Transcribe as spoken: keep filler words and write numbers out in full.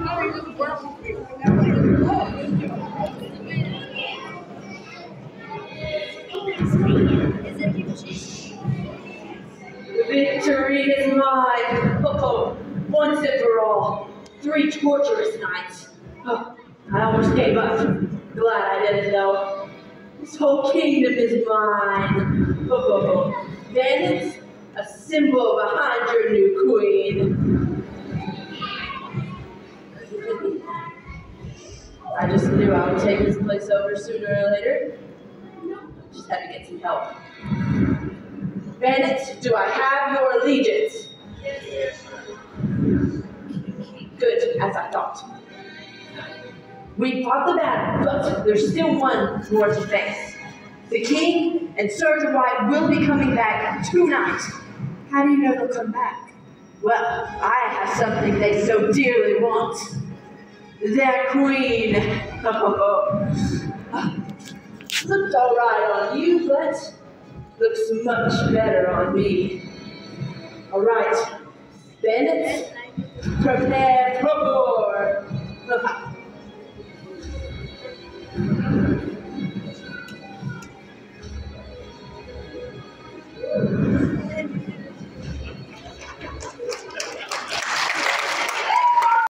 Victory is mine. Oh, once and for all. Three torturous nights. Oh, I almost gave up. Glad I didn't, though. This whole kingdom is mine. Oh, then it's a symbol behind your new queen. I just knew I would take this place over sooner or later. Just had to get some help. Bandits, do I have your allegiance? Yes, good, as I thought. We fought the battle, but there's still one more to face. The king and Sir Dwight will be coming back tonight. How do you know they'll come back? Well, I have something they so dearly want. Their queen. Looked all right on you, but looks much better on me. All right, bandits, prepare